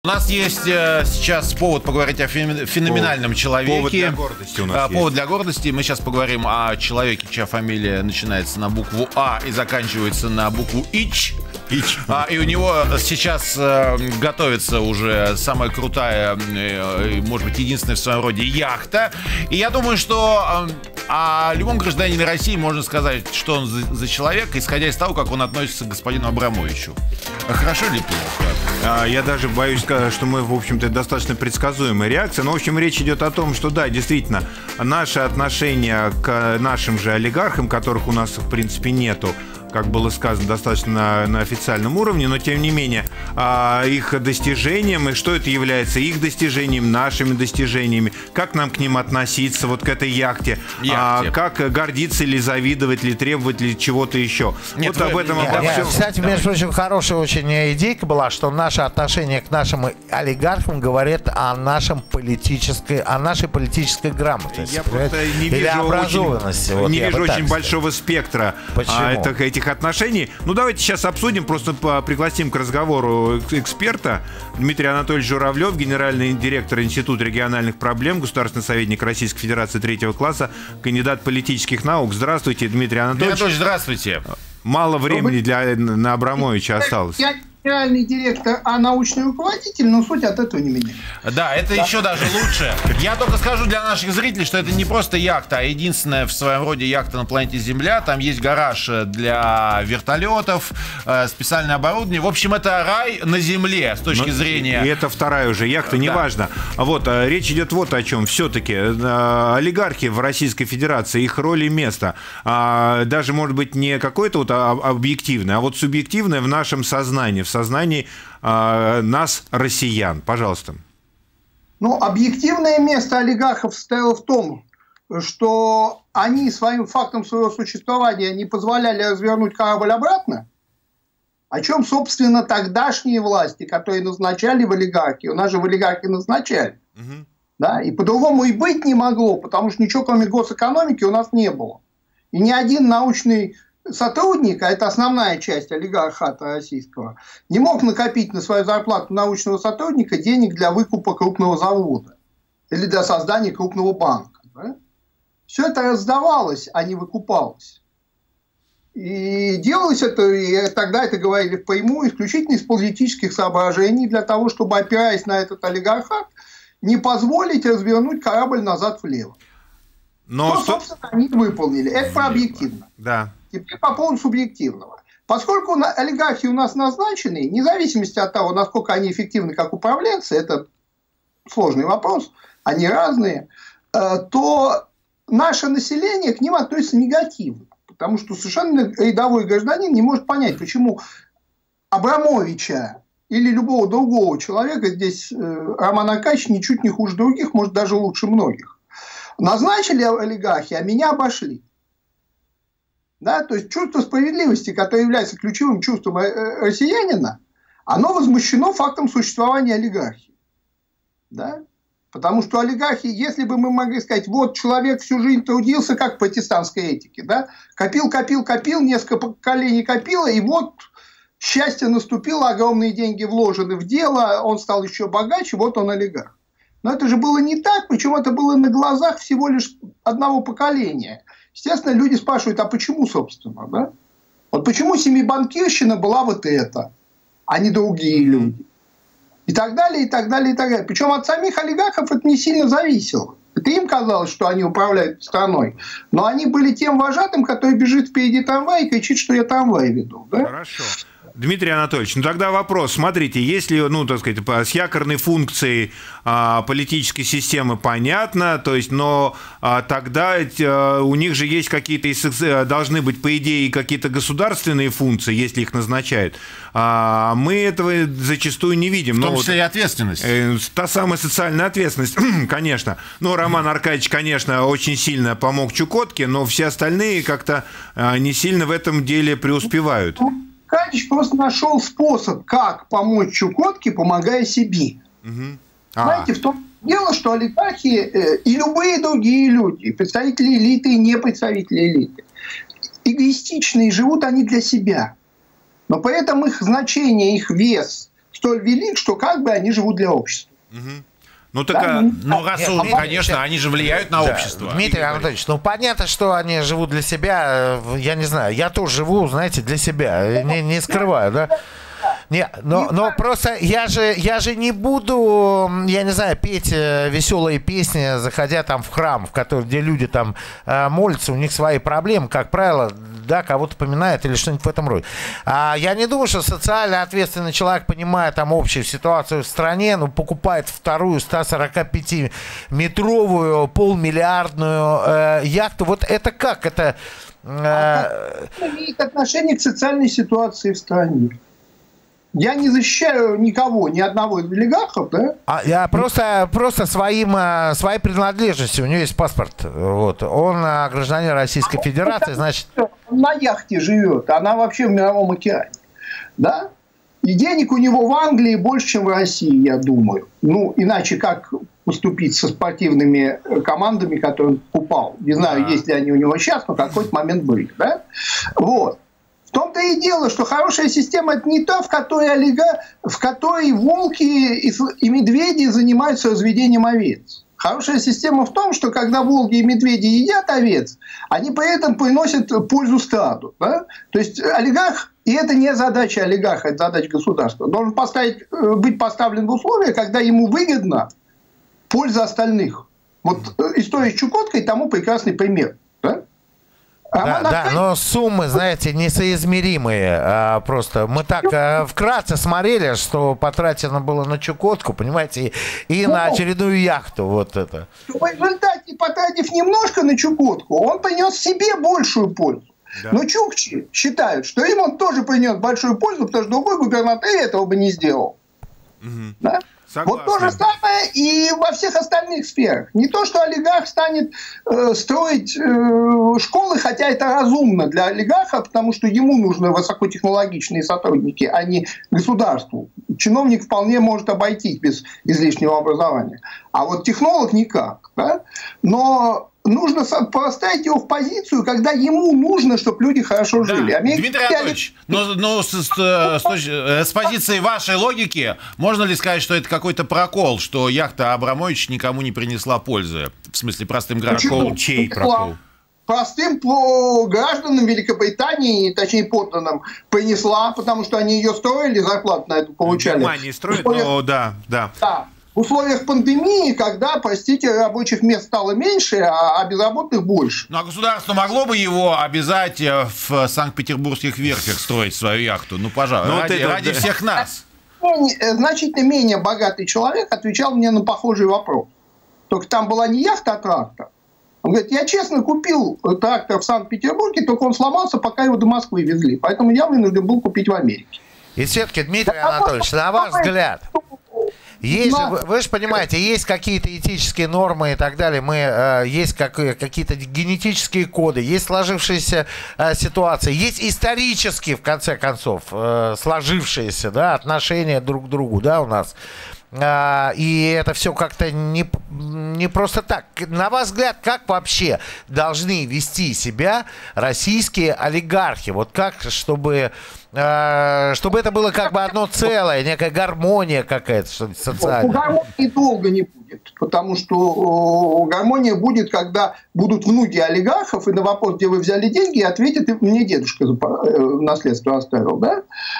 У нас есть сейчас повод поговорить о феноменальном человеке. Повод для гордости у нас Повод для гордости. Мы сейчас поговорим о человеке, чья фамилия начинается на букву А и заканчивается на букву Ич. И у него сейчас готовится уже самая крутая, может быть, единственная в своем роде яхта. И я думаю, что о любом гражданине России можно сказать, что он за человек, исходя из того, как он относится к господину Абрамовичу. Хорошо ли плохо? Я даже боюсь сказать, что мы, в общем-то, достаточно предсказуемая реакция. Но, в общем, речь идет о том, что, да, действительно, наше отношение к нашим же олигархам, которых у нас, в принципе, нету, как было сказано, достаточно на официальном уровне, но тем не менее их достижением, и что это является их достижением, нашими достижениями, как нам к ним относиться, вот к этой яхте. Как гордиться или завидовать, или требовать, или чего-то еще. Нет, вот об этом обо всем. Кстати, между прочим, хорошая очень идейка была, что наше отношение к нашим олигархам говорит о нашей политической грамотности. Я просто не вижу очень большого спектра этих отношений. Ну, давайте сейчас обсудим, просто пригласим к разговору эксперта. Дмитрий Анатольевич Журавлев, генеральный директор Института региональных проблем, государственный советник Российской Федерации 3-го класса, кандидат политических наук. Здравствуйте, Дмитрий Анатольевич. Здравствуйте. Мало времени на Абрамовича осталось. Генеральный директор, а научный руководитель, но суть от этого не меняется. Да, это еще даже лучше. Я только скажу для наших зрителей, что это не просто яхта, а единственная в своем роде яхта на планете Земля. Там есть гараж для вертолетов, специальное оборудование. В общем, это рай на Земле с точки зрения... И это вторая уже яхта, неважно. Вот, речь идет вот о чем. Все-таки олигархи в Российской Федерации, их роль и место, даже, может быть, не какое-то вот объективное, а вот субъективное в нашем сознании, в сознании нас, россиян. Пожалуйста. Ну, объективное место олигархов состояло в том, что они своим фактом своего существования не позволяли развернуть корабль обратно, о чем, собственно, тогдашние власти, которые назначали в олигархии, у нас же в олигархии назначали, да, и по-другому и быть не могло, потому что ничего, кроме госэкономики, у нас не было. И ни один научный сотрудник, а это основная часть олигархата российского, не мог накопить на свою зарплату научного сотрудника денег для выкупа крупного завода или для создания крупного банка. Да? Все это раздавалось, а не выкупалось. И делалось это, и тогда это говорили впрямую, исключительно из политических соображений, для того, чтобы, опираясь на этот олигархат, не позволить развернуть корабль назад влево. Но что, собственно, они выполнили. Это про объективно. Да. Теперь по поводу субъективного. Поскольку олигархи у нас назначены, вне зависимости от того, насколько они эффективны как управленцы, это сложный вопрос, они разные, то наше население к ним относится негативно. Потому что совершенно рядовой гражданин не может понять, почему Абрамовича или любого другого человека, здесь Роман Аркадьевич ничуть не хуже других, может даже лучше многих, назначили олигархи, а меня обошли. Да, то есть чувство справедливости, которое является ключевым чувством россиянина, оно возмущено фактом существования олигархии. Да? Потому что олигархи, если бы мы могли сказать, вот человек всю жизнь трудился, как в протестантской этике, да? Копил, несколько поколений копило, и вот счастье наступило, огромные деньги вложены в дело, он стал еще богаче, вот он олигарх. Но это же было не так, причем это было на глазах всего лишь одного поколения. Естественно, люди спрашивают, а почему, собственно, да? Вот почему семибанкирщина была вот это, а не другие люди? И так далее, и так далее, и так далее. Причем от самих олигархов это не сильно зависело. Это им казалось, что они управляют страной. Но они были тем вожатым, который бежит впереди трамвая и кричит, что я трамвай веду. Да? Хорошо. Дмитрий Анатольевич, ну тогда вопрос. Смотрите, если, ну, так сказать, с якорной функцией политической системы понятно, то есть, но тогда у них же есть какие-то, должны быть, по идее, какие-то государственные функции, если их назначают. Мы этого зачастую не видим. В том числе и ответственность. Та самая социальная ответственность, конечно. Ну, Роман Аркадьевич, конечно, очень сильно помог Чукотке, но все остальные как-то не сильно в этом деле преуспевают. Аркадьевич просто нашел способ, как помочь Чукотке, помогая себе. Знаете, в том дело, что олигархи и любые другие люди, представители элиты и не представители элиты, эгоистичные, живут они для себя. Но при этом их значение, их вес столь велик, что как бы они живут для общества. Ну так, Да, рассудок, конечно, они же влияют на общество. Дмитрий Анатольевич, ну понятно, что они живут для себя, я не знаю, я тоже живу, знаете, для себя, не скрываю, да? Не, но просто я же не буду, я не знаю, петь веселые песни, заходя там в храм, где люди там молятся, у них свои проблемы, как правило, да, кого-то поминают или что-нибудь в этом роде. Я не думаю, что социально ответственный человек, понимая там общую ситуацию в стране, ну, покупает вторую 145-метровую, полмиллиардную яхту. Вот это как? Это имеет отношение к социальной ситуации в стране. Я не защищаю никого, ни одного из олигархов, да? Я просто своей принадлежностью, у него есть паспорт, вот, он гражданин Российской Федерации, значит... Он на яхте живет, она вообще в Мировом океане, да? И денег у него в Англии больше, чем в России, я думаю. Ну, иначе как поступить со спортивными командами, которые он покупал? Не знаю, есть ли они у него сейчас, но в какой-то момент были, да? Вот. В том-то и дело, что хорошая система – это не та, в которой волки и медведи занимаются разведением овец. Хорошая система в том, что когда волки и медведи едят овец, они при этом приносят пользу стаду. Да? То есть олигарх, и это не задача олигарха, это задача государства, должен быть поставлен в условия, когда ему выгодна польза остальных. Вот история с Чукоткой тому прекрасный пример. Да? Да, но суммы, знаете, несоизмеримые. Просто мы так вкратце смотрели, что потрачено было на Чукотку, понимаете, и на очередную яхту. Вот это. В результате, потратив немножко на Чукотку, он принес себе большую пользу. Да. Но чукчи считают, что им он тоже принес большую пользу, потому что другой губернатор этого бы не сделал. Да? Вот то же самое и во всех остальных сферах. Не то, что олигарх станет строить школы, хотя это разумно для олигарха, потому что ему нужны высокотехнологичные сотрудники, а не государству. Чиновник вполне может обойтись без излишнего образования. А вот технолог никак. Да? Но нужно поставить его в позицию, когда ему нужно, чтобы люди хорошо жили. Да. Дмитрий Анатольевич, но с позиции вашей логики, можно ли сказать, что это какой-то прокол, что яхта Абрамович никому не принесла пользы? В смысле, простым городком? Чей прокол? Простым гражданам Великобритании, точнее подданным, принесла, потому что они ее строили, зарплату на это получали. Германии строят, но да. В условиях пандемии, когда, простите, рабочих мест стало меньше, а безработных больше. Ну, а государство могло бы его обязать в Санкт-Петербургских верфях строить свою яхту? Ну, пожалуйста, ради всех нас. Значительно менее богатый человек отвечал мне на похожий вопрос. Только там была не яхта, а трактор. Он говорит, я честно купил трактор в Санкт-Петербурге, только он сломался, пока его до Москвы везли. Поэтому я вынужден был купить в Америке. И все-таки, Дмитрий Анатольевич, на ваш взгляд... Есть же, вы же понимаете, есть какие-то этические нормы и так далее, есть какие-то генетические коды, есть сложившиеся ситуации, есть исторические, в конце концов, сложившиеся, да, отношения друг к другу, да, у нас. И это все как-то не просто так. На ваш взгляд, как вообще должны вести себя российские олигархи? Вот как, чтобы это было как бы одно целое, некая гармония какая-то, что-то социальная. Гармонии долго не будет, потому что гармония будет, когда будут внуки олигархов, и на вопрос, где вы взяли деньги, ответят, мне дедушка наследство оставил. Да?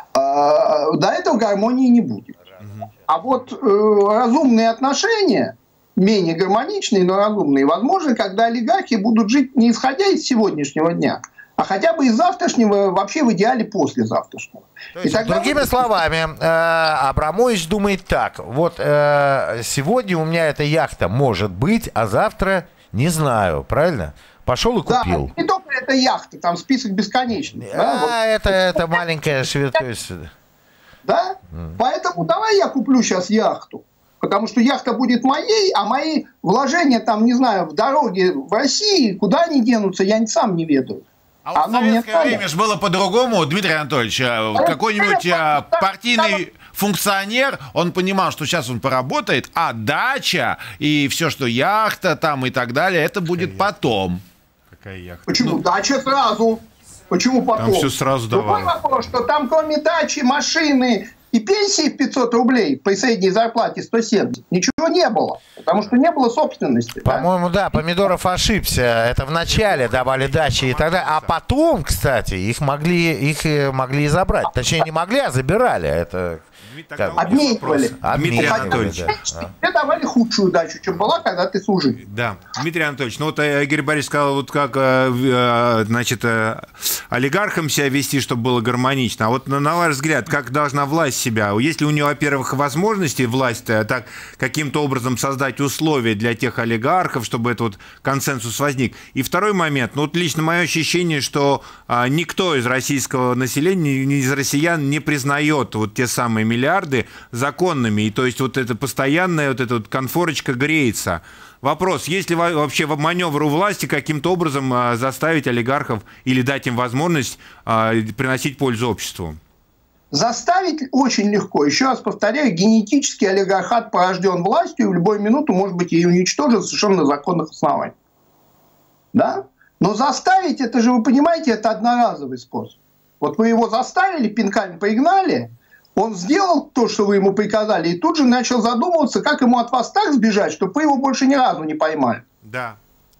До этого гармонии не будет. А вот разумные отношения, менее гармоничные, но разумные, возможно, когда олигархи будут жить не исходя из сегодняшнего дня, а хотя бы из завтрашнего, вообще в идеале послезавтрашнего. То есть, другими словами, Абрамович думает так, вот сегодня у меня эта яхта может быть, а завтра не знаю, правильно? Пошел и купил. Да, не только эта яхта, там список бесконечный. Это маленькая шведская... Да? Поэтому давай я куплю сейчас яхту. Потому что яхта будет моей, а мои вложения там, не знаю, в дороге в России, куда они денутся, я сам не ведаю. А вот в советское время же было по-другому, Дмитрий Анатольевич. Какой-нибудь партийный функционер, он понимал, что сейчас он поработает, а дача и все, что яхта там и так далее, это будет потом. Какая яхта? Почему? Дача сразу. Почему потом? Там все сразу давали. Другой вопрос, что там кроме дачи, машины И пенсии в 500 рублей при средней зарплате 170. Ничего не было, потому что не было собственности. По-моему, да, Помидоров ошибся. Это в начале давали дачи и так далее. А потом, кстати, их могли и забрать. Точнее, не могли, а забирали. Это... Обменивали. Дмитрий Анатольевич. Тебе давали худшую дачу, чем была, когда ты служил. Да, Дмитрий Анатольевич, ну вот Игорь Борисович сказал, вот как, значит, олигархам себя вести, чтобы было гармонично. А вот на ваш взгляд, как должна власть себя? Есть ли у нее, во-первых, возможности власть так каким-то образом создать условия для тех олигархов, чтобы этот вот консенсус возник? И второй момент, ну вот лично мое ощущение, что никто из российского населения, ни из россиян не признает вот те самые миллиарды законными, и то есть вот эта постоянная вот эта вот конфорочка греется. Вопрос, есть ли вообще маневр у власти каким-то образом заставить олигархов или дать им возможность приносить пользу обществу? Заставить очень легко. Еще раз повторяю, генетический олигархат порожден властью и в любую минуту может быть и уничтожен совершенно на законных основаниях. Да? Но заставить, это же, вы понимаете, это одноразовый способ. Вот вы его заставили, пинками поигнали, он сделал то, что вы ему приказали, и тут же начал задумываться, как ему от вас так сбежать, чтобы вы его больше ни разу не поймали. Да.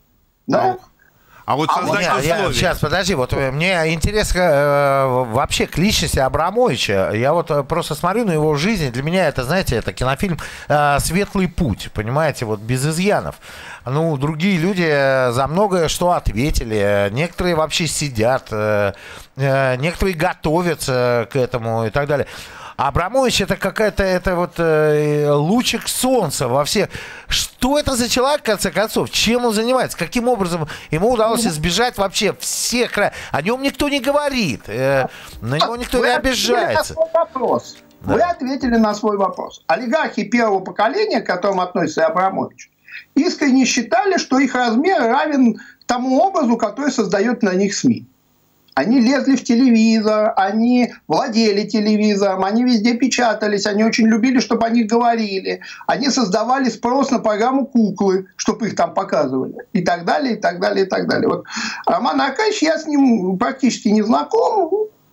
Да? А вот создать условия. Сейчас, подожди, вот мне интересно вообще к личности Абрамовича. Я вот просто смотрю на его жизнь. Для меня это, знаете, это кинофильм «Светлый путь», понимаете, вот без изъянов. Ну, другие люди за многое что ответили. Некоторые вообще сидят, некоторые готовятся к этому и так далее. Абрамович это какая-то, это вот лучик солнца во всех. Что это за человек, в конце концов? Чем он занимается? Каким образом ему удалось избежать вообще всех? О нем никто не говорит. На него никто не обижается. Вы ответили на свой вопрос. Олигархи первого поколения, к которым относится Абрамович, искренне считали, что их размер равен тому образу, который создает на них СМИ. Они лезли в телевизор, они владели телевизором, они везде печатались, они очень любили, чтобы о них говорили. Они создавали спрос на программу «Куклы», чтобы их там показывали. И так далее, и так далее, и так далее. Вот Роман Аркадьевич, я с ним практически не знаком,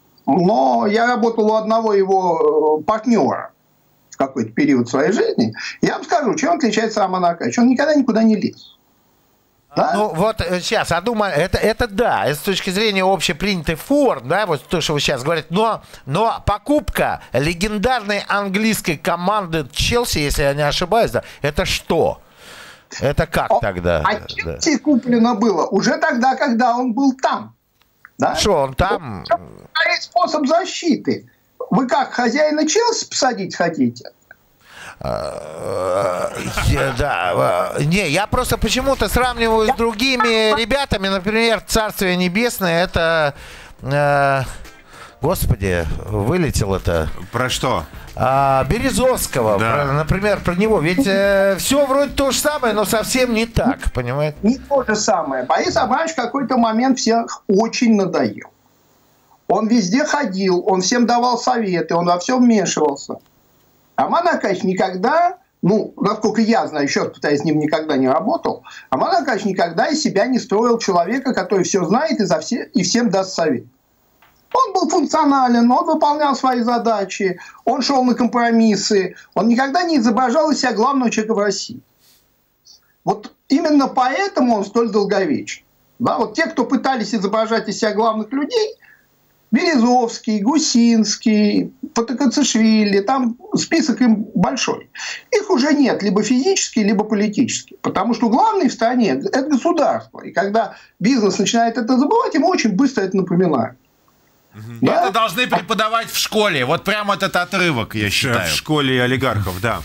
но я работал у одного его партнера в какой-то период своей жизни. Я вам скажу, чем отличается Роман Аркадьевич. Он никогда никуда не лез. Да? Ну вот сейчас, я думаю, это да, с точки зрения общепринятой форм, да, вот то, что вы сейчас говорите, но покупка легендарной английской команды Челси, если я не ошибаюсь, да, это что? Это как тогда? А Челси куплено было уже тогда, когда он был там. Да? Что, он там? Есть способ защиты. Вы как, хозяина Челси посадить хотите? Да, не, я просто почему-то сравниваю с другими ребятами, например, Царствие Небесное, это, господи, вылетел это. Про что? Березовского, да. Например, про него. Ведь все вроде то же самое, но совсем не так, понимаете? Не то же самое. Борис Абрамович в какой-то момент всех очень надоел. Он везде ходил, он всем давал советы, он во все вмешивался. Роман Аркадьевич никогда, ну, насколько я знаю, еще раз повторяю, с ним никогда не работал, Роман Аркадьевич никогда из себя не строил человека, который все знает и всем даст совет. Он был функционален, он выполнял свои задачи, он шел на компромиссы, он никогда не изображал из себя главного человека в России. Вот именно поэтому он столь долговечен. Да, вот те, кто пытались изображать из себя главных людей, Березовский, Гусинский, Потокацишвили, там список им большой. Их уже нет, либо физически, либо политически. Потому что главный в стране – это государство. И когда бизнес начинает это забывать, ему очень быстро это напоминают. Да? Это должны преподавать в школе. Вот прямо этот отрывок, я считаю. В школе олигархов, да.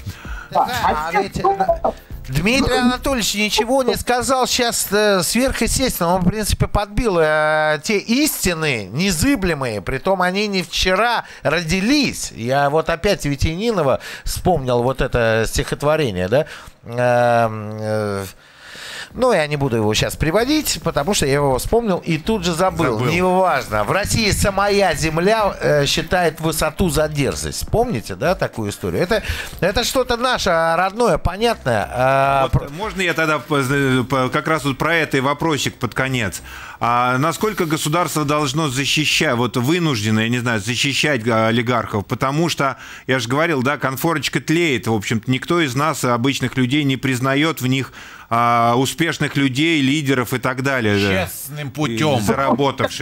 Дмитрий Анатольевич ничего не сказал сейчас сверхъестественно. Он, в принципе, подбил те истины незыблемые. Притом они не вчера родились. Я вот опять Витянинова вспомнил вот это стихотворение, да? Ну, я не буду его сейчас приводить, потому что я его вспомнил и тут же забыл. Неважно. В России самая земля считает высоту за дерзость. Помните, да, такую историю? Это что-то наше родное, понятное. Вот, можно я тогда как раз вот про это и вопросик под конец. А насколько государство должно защищать, вот вынуждено, я не знаю, защищать олигархов? Потому что, я же говорил, да, конфорочка тлеет. В общем-то, никто из нас, обычных людей, не признает в них успешных людей, лидеров и так далее. Честным путем. Заработавших.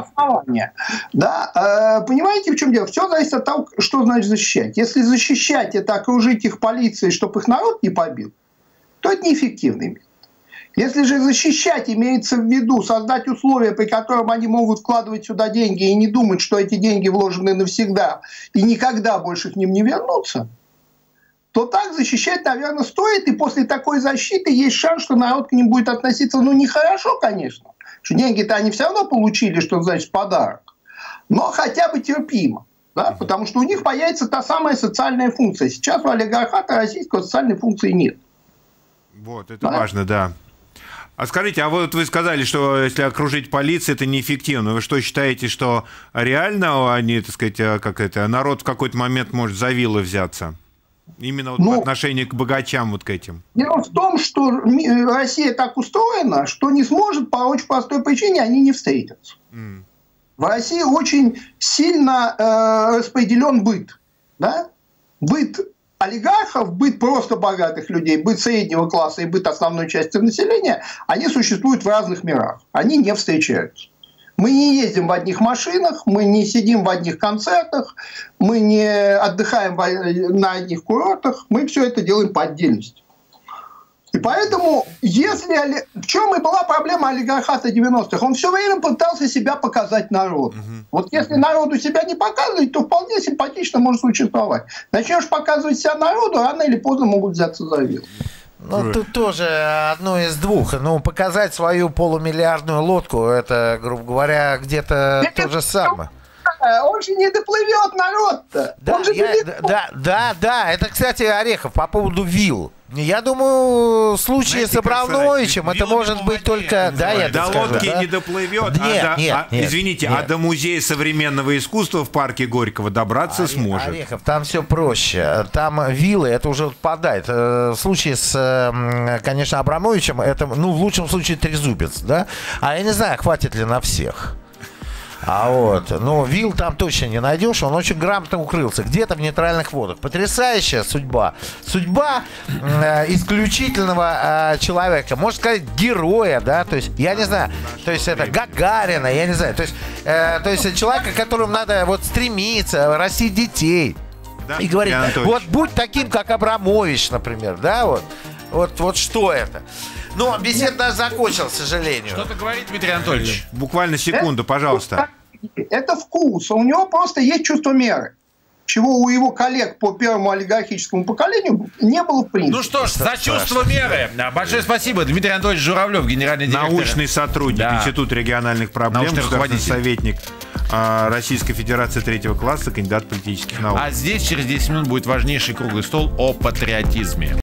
Да. Понимаете, в чем дело? Все зависит от того, что значит защищать. Если защищать – это окружить их полицией, чтобы их народ не побил, то это неэффективный метод. Если же защищать имеется в виду создать условия, при котором они могут вкладывать сюда деньги и не думать, что эти деньги вложены навсегда и никогда больше к ним не вернутся, то так защищать, наверное, стоит. И после такой защиты есть шанс, что народ к ним будет относиться, ну, нехорошо, конечно. Что деньги-то они все равно получили, что значит подарок. Но хотя бы терпимо. Да? Потому что у них появится та самая социальная функция. Сейчас у олигархата российского социальной функции нет. Вот, это важно, да. А скажите, а вот вы сказали, что если окружить полицию, это неэффективно. Вы что, считаете, что реально они, так сказать, как это, народ в какой-то момент может за вилы взяться? Именно вот по отношению к богачам вот к этим. Дело в том, что Россия так устроена, что не сможет по очень простой причине, они не встретятся. В России очень сильно распределен быт. Да? Быт олигархов, быт просто богатых людей, быт среднего класса и быт основной части населения, они существуют в разных мирах. Они не встречаются. Мы не ездим в одних машинах, мы не сидим в одних концертах, мы не отдыхаем на одних курортах, мы все это делаем по отдельности. И поэтому, в чем и была проблема олигархата 90-х, он все время пытался себя показать народу. Вот если народу себя не показывать, то вполне симпатично может существовать. Начнешь показывать себя народу, рано или поздно могут взяться за вилку. Ну, тут тоже одно из двух. Ну, показать свою полумиллиардную лодку, это, грубо говоря, где-то то же самое. Он же не доплывет, народ-то. Да. Это, кстати, Орехов, по поводу вилл. Я думаю, в случае с Абрамовичем это может быть только... До лодки не доплывет, извините, а до музея современного искусства в парке Горького добраться сможет. Орехов, там все проще. Там виллы, это уже отпадает. В случае с, конечно, Абрамовичем, это, ну, в лучшем случае трезубец, да? А я не знаю, хватит ли на всех. Но вилл там точно не найдешь, он очень грамотно укрылся, где-то в нейтральных водах. Потрясающая судьба. Судьба исключительного человека, можно сказать, героя, да, то есть, я не знаю, то есть это Гагарина, я не знаю, то есть человека, к которому надо вот стремиться, растить детей. Да, и говорить, вот будь таким, как Абрамович, например, да, вот что это. Но беседа даже закончилась, к сожалению. Что-то говорит Дмитрий Анатольевич. Буквально секунду, пожалуйста. Это вкус. У него просто есть чувство меры. Чего у его коллег по первому олигархическому поколению не было в принципе. Ну что ж, за чувство меры. Большое спасибо. Дмитрий Анатольевич Журавлев, генеральный директор. Научный сотрудник Института региональных проблем, государственный советник Российской Федерации 3-го класса, кандидат политических наук. А здесь через 10 минут будет важнейший круглый стол о патриотизме.